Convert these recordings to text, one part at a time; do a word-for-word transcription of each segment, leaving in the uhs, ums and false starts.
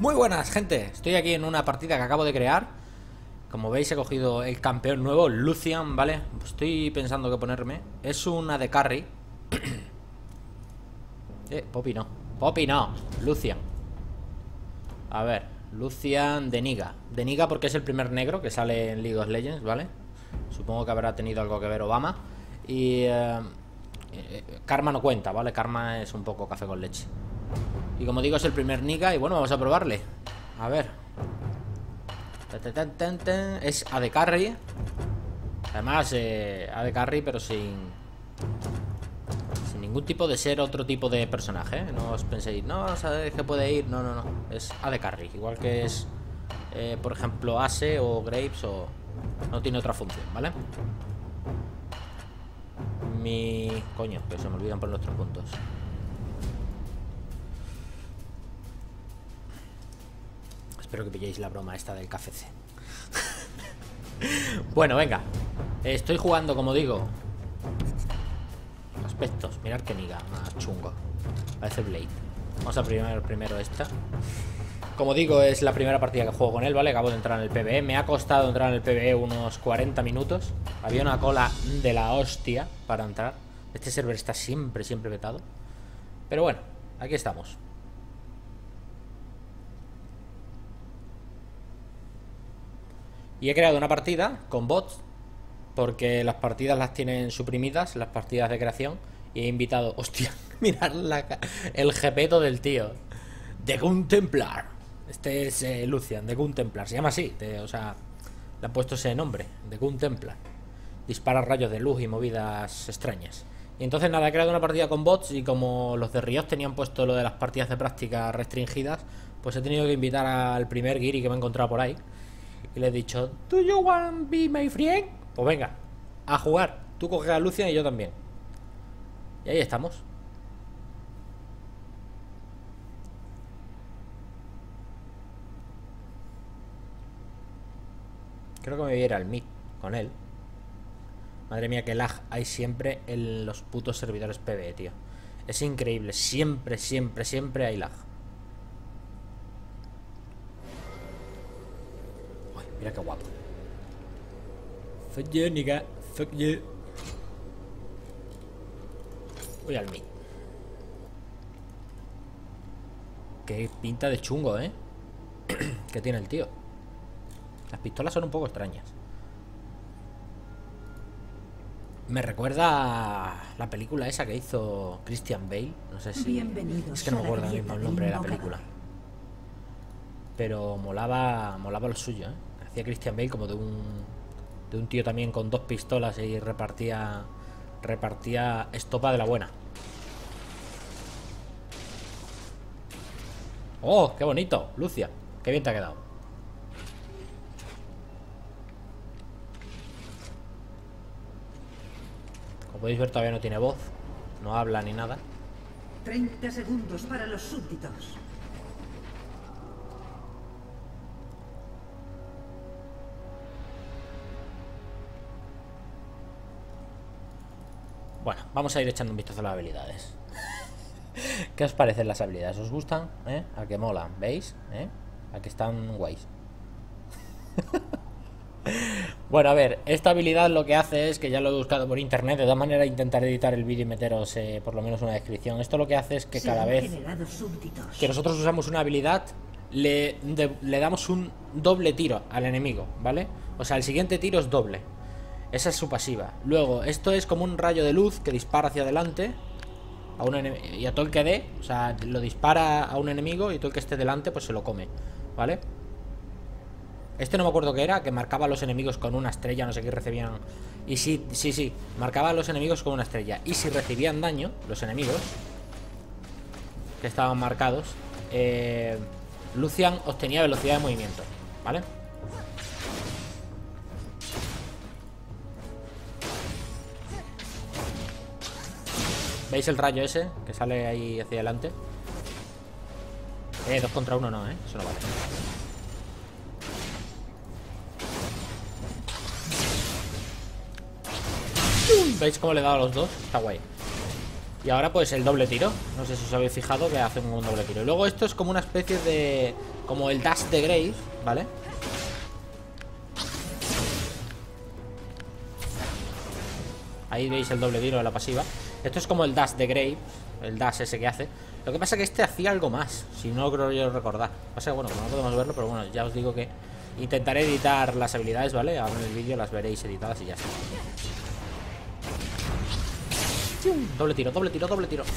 Muy buenas, gente. Estoy aquí en una partida que acabo de crear. Como veis, he cogido el campeón nuevo, Lucian, ¿vale? Pues estoy pensando qué ponerme. Es una de carry. Eh, Poppy no. Poppy no. Lucian. A ver, Lucian de Niga. De Niga porque es el primer negro que sale en League of Legends, ¿vale? Supongo que habrá tenido algo que ver Obama. Y... Eh, eh, Karma no cuenta, ¿vale? Karma es un poco café con leche. Y como digo, es el primer Niga. Y bueno, vamos a probarle. A ver. Es A D Carry. Además, eh, A D Carry, pero sin Sin ningún tipo de ser otro tipo de personaje, ¿eh? No os penséis, no, sabéis que puede ir. No, no, no. Es A D Carry. Igual que es, eh, por ejemplo, Ace o Graves o... No tiene otra función, ¿vale? Mi... Coño, que se me olvidan poner los tres puntos. Espero que pilléis la broma esta del K F C. Bueno, venga. Estoy jugando, como digo. Aspectos. Mirad que niga. Más chungo. Parece Blade. Vamos a primero, primero esta. Como digo, es la primera partida que juego con él, ¿vale? Acabo de entrar en el P V E. Me ha costado entrar en el P V E unos cuarenta minutos. Había una cola de la hostia para entrar. Este server está siempre, siempre vetado. Pero bueno, aquí estamos. Y he creado una partida con bots, porque las partidas las tienen suprimidas, las partidas de creación. Y he invitado... Hostia, mirad la, el jepeto del tío. The Gun Templar. Este es eh, Lucian, The Gun Templar. Se llama así, de, o sea, le han puesto ese nombre, The Gun Templar. Dispara rayos de luz y movidas extrañas. Y entonces nada, he creado una partida con bots. Y como los de Riot tenían puesto lo de las partidas de práctica restringidas, pues he tenido que invitar al primer Giri que me he encontrado por ahí. Y le he dicho, ¿Do you want to be my friend? Pues venga, a jugar. Tú coges a Lucian y yo también. Y ahí estamos. Creo que me voy a ir al mid con él. Madre mía, qué lag hay siempre en los putos servidores P V E, tío. Es increíble, siempre, siempre, siempre hay lag. Uy, mira qué guapo. Fuck you, nigga. Fuck you. Voy al mid. Qué pinta de chungo, ¿eh? Que tiene el tío. Las pistolas son un poco extrañas. Me recuerda a la película esa que hizo Christian Bale. No sé si... Bienvenidos. Es que no me acuerdo mismo el nombre de la película. Pero molaba, molaba lo suyo, ¿eh? Hacía Christian Bale como de un... De un tío también con dos pistolas y repartía... Repartía estopa de la buena. ¡Oh, qué bonito! Lucia, qué bien te ha quedado. Como podéis ver, todavía no tiene voz. No habla ni nada. treinta segundos para los súbditos. Bueno, vamos a ir echando un vistazo a las habilidades. ¿Qué os parecen las habilidades? ¿Os gustan? ¿Eh? ¿A que molan? ¿Veis? ¿Eh? ¿A que están guays? Bueno, a ver, esta habilidad lo que hace es que ya lo he buscado por internet. De todas maneras, intentar editar el vídeo y meteros eh, por lo menos una descripción. Esto lo que hace es que cada vez que nosotros usamos una habilidad, le, de, le damos un doble tiro al enemigo, ¿vale? O sea, el siguiente tiro es doble. Esa es su pasiva. Luego, esto es como un rayo de luz que dispara hacia adelante a un y a todo el que dé, o sea, lo dispara a un enemigo y todo el que esté delante pues se lo come, ¿vale? Este no me acuerdo qué era, que marcaba a los enemigos con una estrella, no sé qué recibían. Y sí, sí, sí, marcaba a los enemigos con una estrella. Y si recibían daño, los enemigos que estaban marcados, eh, Lucian obtenía velocidad de movimiento, ¿vale? ¿Veis el rayo ese que sale ahí hacia adelante? Eh, dos contra uno no, eh. Eso no vale. ¿Veis cómo le he dado a los dos? Está guay. Y ahora pues el doble tiro. No sé si os habéis fijado que hace un doble tiro. Y luego esto es como una especie de... como el dash de Graves, ¿vale? Ahí veis el doble tiro de la pasiva. Esto es como el dash de Graves, el dash ese que hace. Lo que pasa es que este hacía algo más, si no lo creo yo recordar. Pasa que bueno, como no podemos verlo, pero bueno, ya os digo que intentaré editar las habilidades, ¿vale? Ahora en el vídeo las veréis editadas y ya está. Doble tiro, doble tiro, doble tiro.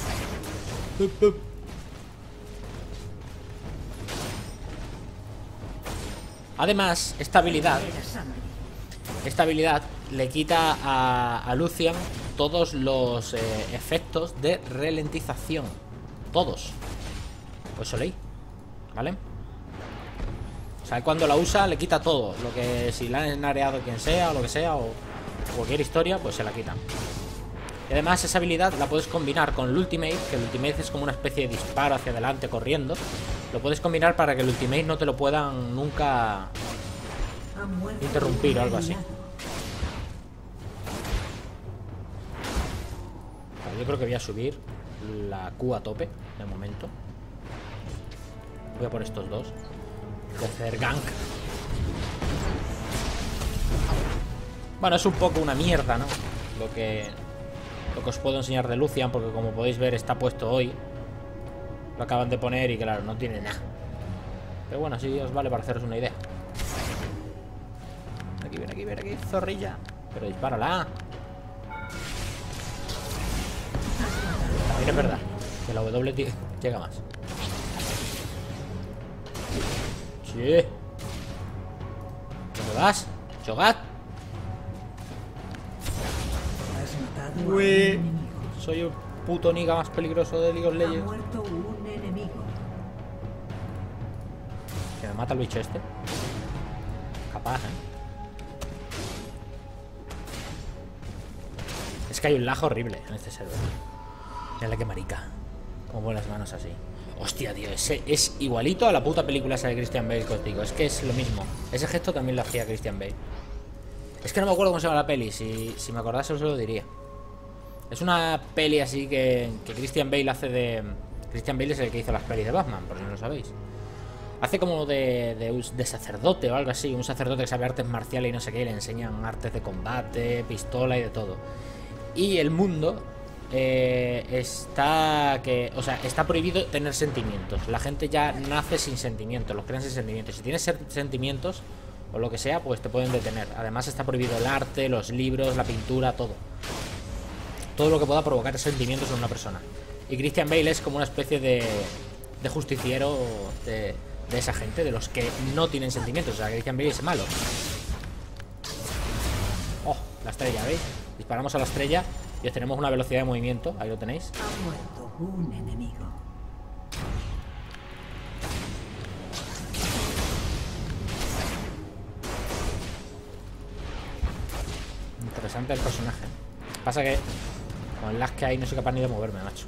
Además, esta habilidad Esta habilidad le quita a, a Lucian todos los eh, efectos de ralentización. Todos. Pues eso leí, ¿vale? O sea, cuando la usa le quita todo. Lo que si la han areado quien sea o lo que sea, o cualquier historia, pues se la quita. Y además esa habilidad la puedes combinar con el ultimate, que el ultimate es como una especie de disparo hacia adelante corriendo. Lo puedes combinar para que el ultimate no te lo puedan nunca interrumpir o algo así. Vale, yo creo que voy a subir la Q a tope de momento. Voy a por estos dos. Voy a hacer gank. Bueno, es un poco una mierda, ¿no? Lo que... Lo que os puedo enseñar de Lucian, porque como podéis ver está puesto hoy. Lo acaban de poner y claro, no tiene nada. Pero bueno, así os vale para haceros una idea. Aquí, ven aquí, ven aquí, zorrilla. Pero dispárala. También es verdad que la W llega más. Sí. ¿Dónde vas? ¡Chogat! Uy, soy el puto niga más peligroso de League of Legends. Ha muerto un enemigo. Que me mata el bicho este. Capaz, ¿eh? Es que hay un lag horrible en este server. Mira que marica. Como pone las manos así. Hostia, tío, ese es igualito a la puta película esa de Christian Bale, que os digo. Es que es lo mismo. Ese gesto también lo hacía Christian Bale. Es que no me acuerdo cómo se llama la peli. Si, si me acordase os lo diría. Es una peli así que, que Christian Bale hace de... Christian Bale es el que hizo las pelis de Batman, por si no lo sabéis. Hace como de, de, de sacerdote o algo así. Un sacerdote que sabe artes marciales y no sé qué. Y le enseñan artes de combate, pistola y de todo. Y el mundo eh, está que, o sea, está prohibido tener sentimientos. La gente ya nace sin sentimientos, los crean sin sentimientos. Si tienes sentimientos o lo que sea, pues te pueden detener. Además está prohibido el arte, los libros, la pintura, todo. Todo lo que pueda provocar sentimientos en una persona. Y Christian Bale es como una especie de, de justiciero de, de esa gente, de los que no tienen sentimientos. O sea, Christian Bale es malo. Oh, la estrella, ¿veis? Disparamos a la estrella y obtenemos una velocidad de movimiento. Ahí lo tenéis. Ha muerto un enemigo. Interesante el personaje. Pasa que con el lag que hay no soy capaz ni de moverme, macho.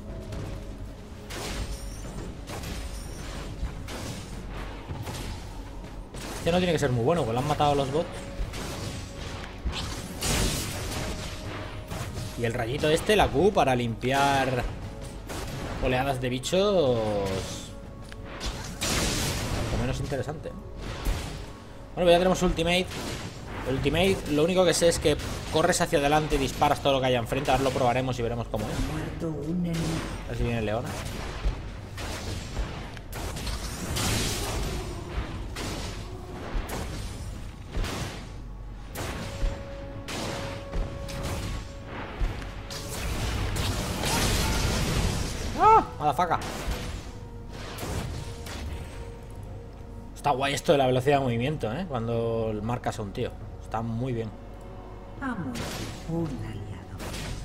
Este no tiene que ser muy bueno, pues lo han matado a los bots. Y el rayito este, la Q, para limpiar oleadas de bichos. Lo menos interesante. Bueno, ya tenemos ultimate. El ultimate, lo único que sé es que corres hacia adelante y disparas todo lo que haya enfrente. Ahora lo probaremos y veremos cómo es. A ver si viene Leona. Faca. Está guay esto de la velocidad de movimiento, ¿eh? Cuando marcas a un tío. Está muy bien. Vamos, un aliado.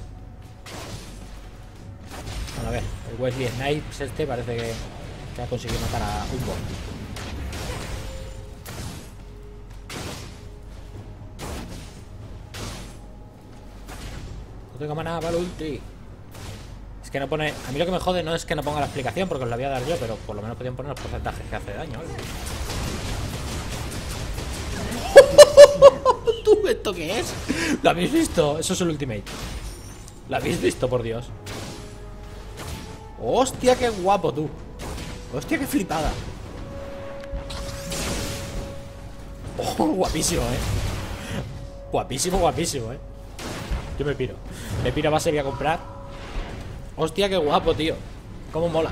Bueno, a ver, el Wesley Snipes este parece que, que ha conseguido matar a un bot. No tengo más nada para el ulti. Que no pone... A mí lo que me jode no es que no ponga la explicación, porque os la voy a dar yo, pero por lo menos podrían poner los porcentajes que hace daño, ¿vale? ¿Tú esto qué es? ¿Lo habéis visto? Eso es el ultimate. ¿Lo habéis visto, por Dios? Hostia, qué guapo, tú. Hostia, qué flipada. Oh, guapísimo, eh. Guapísimo, guapísimo, eh. Yo me piro. Me piro a base, voy a comprar. Hostia, qué guapo, tío. Cómo mola.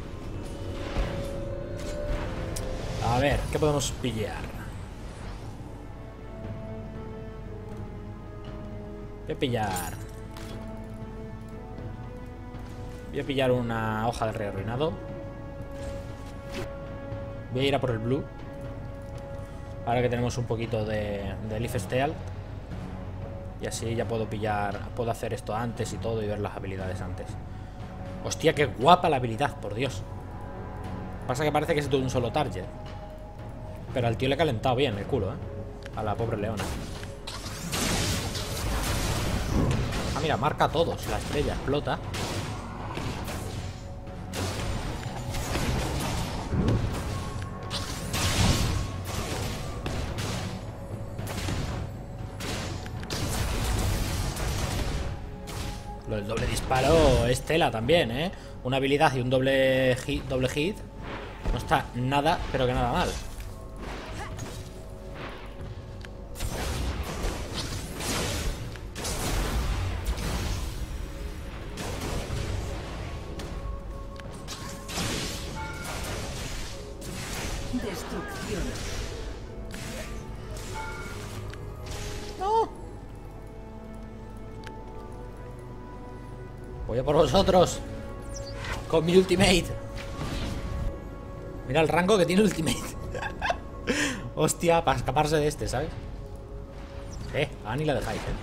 A ver, ¿qué podemos pillar? Voy a pillar Voy a pillar una hoja del rey arruinado. Voy a ir a por el blue. Ahora que tenemos un poquito de, de Leaf Steel. Y así ya puedo pillar. Puedo hacer esto antes y todo y ver las habilidades antes. Hostia, qué guapa la habilidad, por Dios. Pasa que parece que es de un solo target. Pero al tío le he calentado bien el culo, eh. A la pobre leona. Ah, mira, marca a todos. La estrella explota. Lo del doble disparo es tela también, ¿eh? Una habilidad y un doble hit, doble hit. No está nada, pero que nada mal. Destrucción. No. Voy a por vosotros. Con mi ultimate. Mira el rango que tiene el ultimate. Hostia, para escaparse de este, ¿sabes? Eh, a ni la dejáis, eh.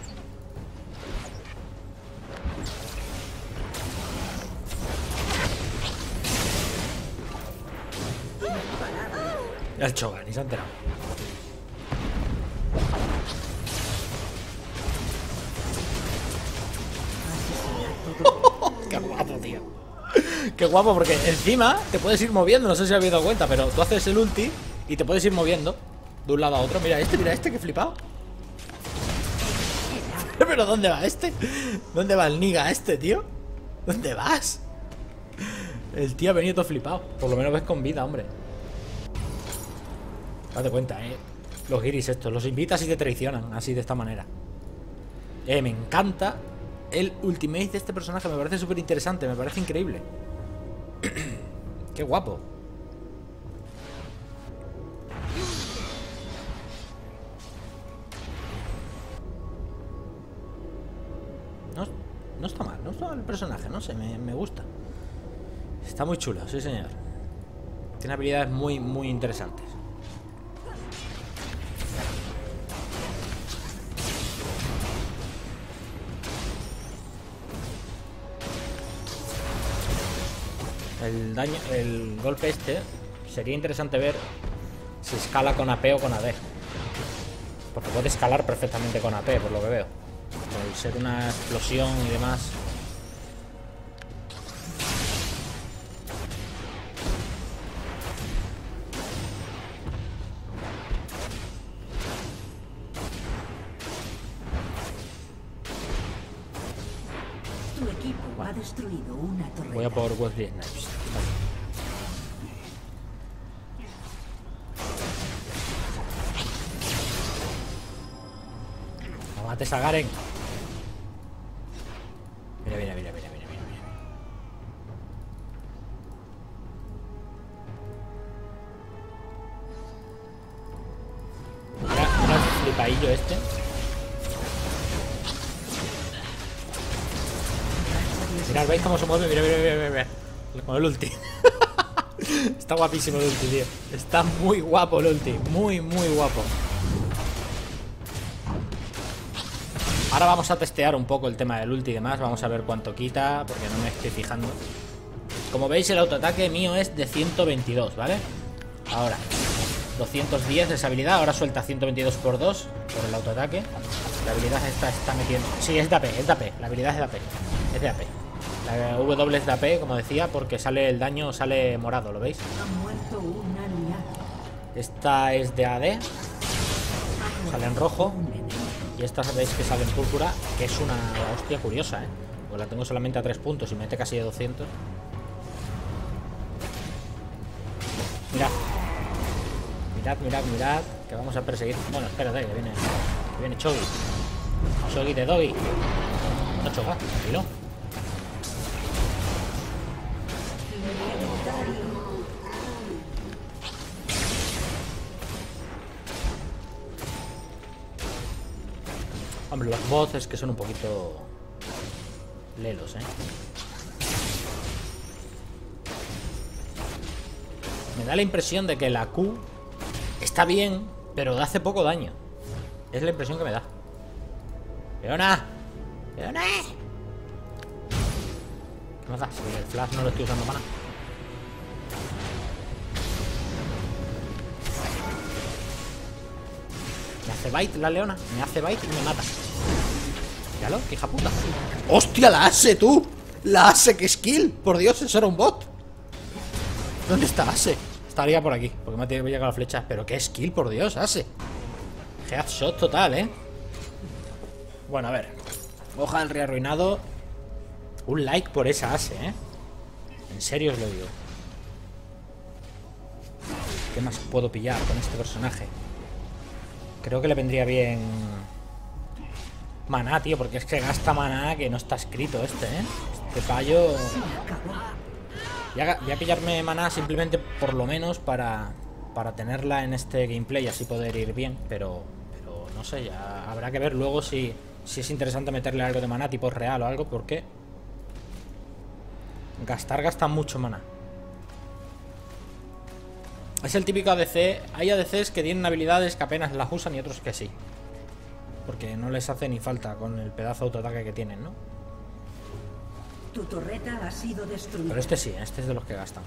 El Chogan, y se ha enterado. Qué guapo, tío. Qué guapo, porque encima te puedes ir moviendo. No sé si habéis dado cuenta, pero tú haces el ulti y te puedes ir moviendo de un lado a otro. Mira este, mira este, que flipado. Pero ¿dónde va este? ¿Dónde va el niga este, tío? ¿Dónde vas? El tío ha venido todo flipado. Por lo menos ves con vida, hombre. Date cuenta, eh. Los guiris estos, los invitas y te traicionan así, de esta manera. Eh, me encanta el ultimate de este personaje. Me parece súper interesante, me parece increíble. Qué guapo. No, no está mal, no está mal el personaje, no sé, me, me gusta. Está muy chulo, sí señor. Tiene habilidades muy, muy interesantes. El daño, el golpe este sería interesante ver si escala con A P o con A D. Porque puede escalar perfectamente con A P, por lo que veo. Al ser una explosión y demás. Tu equipo ha destruido una torre. Voy a por Wesley Snipes. No mates a Garen. Mira, mira, mira, mira, mira, mira, mira. Mira, mira el flipaillo este. Mirad, ¿veis cómo se mueve? Mira, mira, mira, mira, mira. Con el ulti. Está guapísimo el ulti, tío. Está muy guapo el ulti. Muy, muy guapo. Ahora vamos a testear un poco el tema del ulti y demás. Vamos a ver cuánto quita, porque no me estoy fijando. Como veis, el autoataque mío es de ciento veintidós, ¿vale? Ahora, doscientos diez de esa habilidad. Ahora suelta ciento veintidós por dos por el autoataque. La habilidad esta está metiendo... Sí, es de A P, es de A P. La habilidad es de A P. Es de A P. La W es de A P, como decía, porque sale el daño, sale morado, ¿lo veis? Ha muerto un aliado. Esta es de A D. Sale en rojo. Y esta sabéis que sale en púrpura, que es una hostia curiosa, ¿eh? Pues la tengo solamente a tres puntos y mete casi de doscientos. Mirad, mirad, mirad. Que vamos a perseguir. Bueno, espérate, que viene. Que viene Chogi. Chogi de Doggy. No choca, tranquilo. Hombre, los bots es que son un poquito lelos, eh. Me da la impresión de que la Q está bien, pero hace poco daño. Es la impresión que me da. ¡Leona! ¡Leona! ¿Qué me da? Si el flash no lo estoy usando para nada. Me hace bite la leona. Me hace bite y me mata. Míralo, qué hija puta. ¡Hostia, la Ase, tú! ¡La Ase, qué skill! Por Dios, eso era un bot. ¿Dónde está Ase? Estaría por aquí, porque me ha llegado la flecha. Pero qué skill, por Dios, Ase. Headshot total, eh. Bueno, a ver. Hoja del rey arruinado. Un like por esa Ase, eh. En serio os lo digo. ¿Qué más puedo pillar con este personaje? Creo que le vendría bien maná, tío, porque es que gasta maná que no está escrito este, ¿eh? Este payo... Voy a, voy a pillarme maná simplemente por lo menos para, para tenerla en este gameplay y así poder ir bien, pero, pero no sé, ya habrá que ver luego si, si es interesante meterle algo de maná tipo real o algo, porque gastar gasta mucho maná. Es el típico A D C. Hay A D Cs que tienen habilidades que apenas las usan y otros que sí, porque no les hace ni falta con el pedazo de autoataque que tienen, ¿no? Tu torreta ha sido destruida. Pero este sí, este es de los que gastan.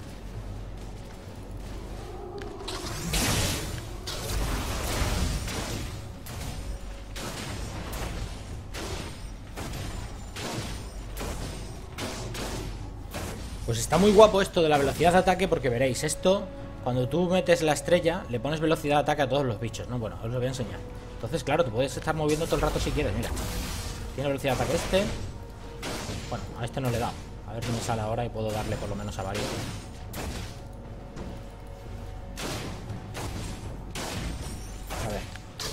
Pues está muy guapo esto de la velocidad de ataque, porque veréis, esto, cuando tú metes la estrella, le pones velocidad de ataque a todos los bichos, ¿no? Bueno, os lo voy a enseñar. Entonces, claro, te puedes estar moviendo todo el rato si quieres, mira. Tiene velocidad de ataque este. Bueno, a este no le he dado. A ver si me sale ahora y puedo darle por lo menos a varios. A ver.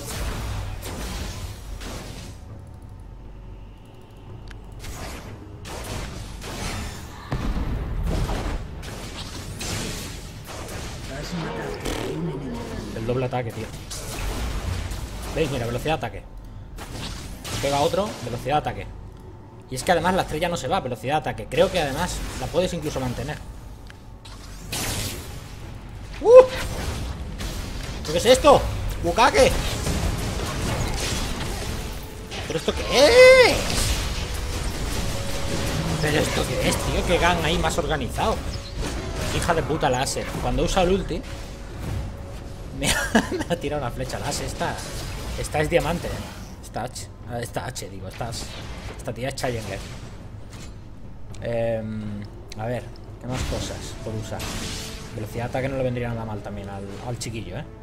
El doble ataque, tío. ¿Veis? Mira, velocidad de ataque. Pega otro, velocidad de ataque. Y es que además la estrella no se va, velocidad de ataque. Creo que además la puedes incluso mantener. ¡Uh! ¿Qué es esto? ¡Bukake! ¿Pero esto qué es? ¿Pero esto qué es, tío? ¿Qué gang ahí más organizado? Hija de puta la Ase. Cuando usa el ulti me ha, me ha tirado una flecha. La Ase esta, esta es diamante, ¿eh? Esta H, esta H digo, esta, esta tía es Challenger. eh, A ver, ¿qué más cosas por usar? Velocidad de ataque no le vendría nada mal también al, al chiquillo, ¿eh?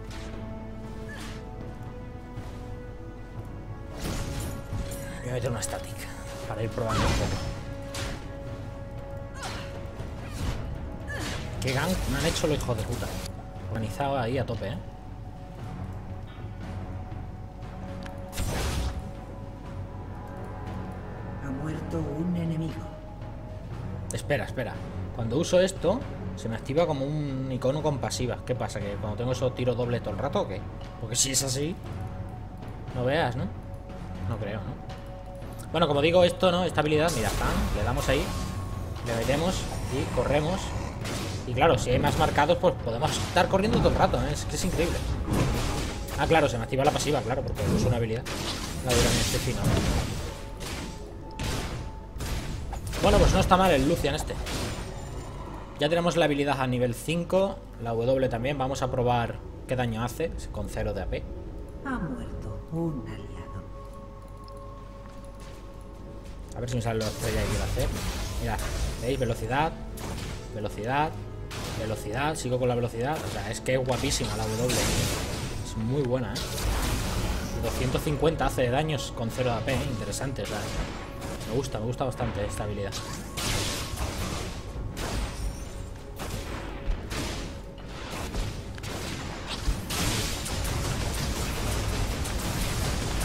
Voy a meter una estática para ir probando un poco. Qué gang me han hecho los hijos de puta. Organizado ahí a tope, ¿eh? Ha muerto un enemigo. Espera, espera. Cuando uso esto, se me activa como un icono con pasivas. ¿Qué pasa? ¿Que cuando tengo eso tiro doble todo el rato o qué? Porque si es así, no veas, ¿no? No creo, ¿no? Bueno, como digo, esto, ¿no? Esta habilidad, mira, ¡pam! Le damos ahí, le metemos y corremos. Y claro, si hay más marcados, pues podemos estar corriendo todo el rato, ¿eh? Es que es increíble. Ah, claro, se me activa la pasiva, claro, porque es una habilidad. La dura en este final. Bueno, pues no está mal el Lucian este. Ya tenemos la habilidad a nivel cinco. La W también. Vamos a probar qué daño hace con cero de A P. Ha muerto un aliado. A ver si me sale la estrella que quiero hacer. Mirad, ¿veis? Velocidad, velocidad, velocidad. Sigo con la velocidad. O sea, es que es guapísima la W. Es muy buena, ¿eh? doscientos cincuenta hace de daños con cero de A P, ¿eh? Interesante, o sea, me gusta, me gusta bastante esta habilidad.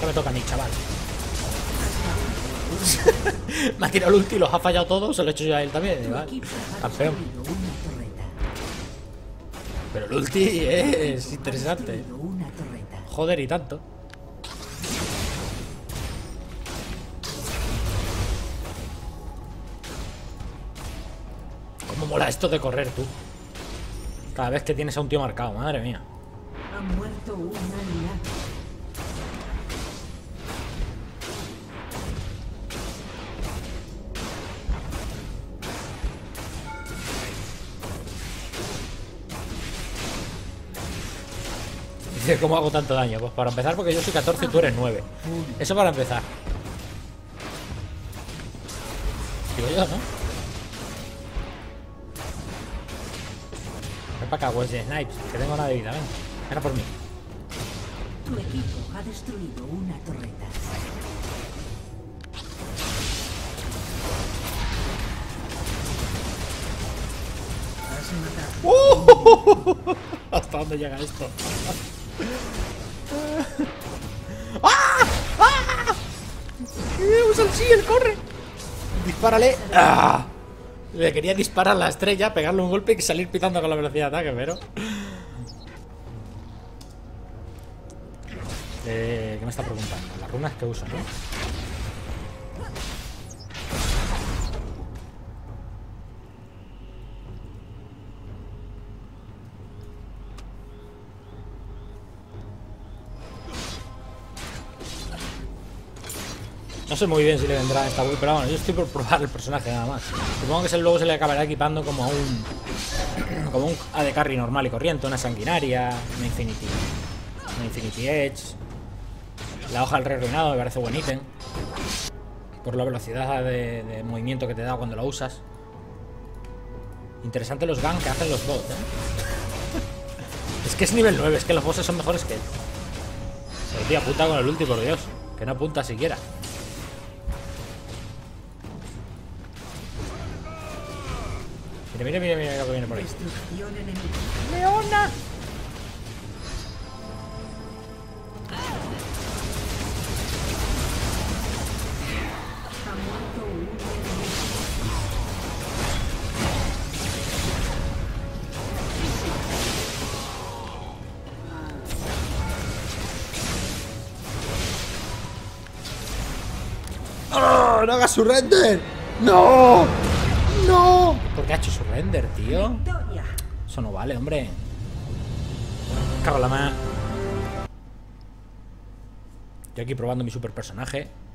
que me toca a mí, chaval. Me ha tirado el ulti y los ha fallado todos. Se lo he hecho yo a él también, ¿vale? Campeón. Pero el ulti es interesante. Joder, y tanto. Cómo mola esto de correr, tú. Cada vez que tienes a un tío marcado, madre mía. Ha muerto un aliado. Dice, ¿cómo hago tanto daño? Pues para empezar, porque yo soy catorce y tú eres nueve. Eso para empezar. Digo yo, ¿no? Ven para acá, Wesley Snipes, que tengo una de vida, ven. Ven a por mí. Tu equipo ha destruido una torreta. ¡Uh! ¿Hasta dónde llega esto? ¡Ah! ¡Ah! ¡Usa el shield! ¡Corre! ¡Dispárale! ¡Ah! Le quería disparar la estrella, pegarle un golpe y salir pitando con la velocidad de ataque, pero... Eh, ¿Qué me está preguntando? Las runas que uso, ¿no? No sé muy bien si le vendrá esta build, pero bueno, yo estoy por probar el personaje nada más. Supongo que luego se le acabará equipando como a un... como un A D Carry normal y corriente, una sanguinaria, una Infinity... una Infinity Edge... La hoja del rey reinado me parece buen ítem. Por la velocidad de, de movimiento que te da cuando la usas. Interesante los ganks que hacen los bots, ¿eh? Es que es nivel nueve, es que los bosses son mejores que él. Pero tío, apunta con el ulti, por Dios. Que no apunta siquiera. Mira, mira, mira, mira lo que viene por ahí. ¡Leona! ¡Oh! ¡No hagas su render! ¡No! ¡No! ¿Por qué ha hecho su render, tío? Eso no vale, hombre. Cago en la mano. Yo aquí probando mi super personaje.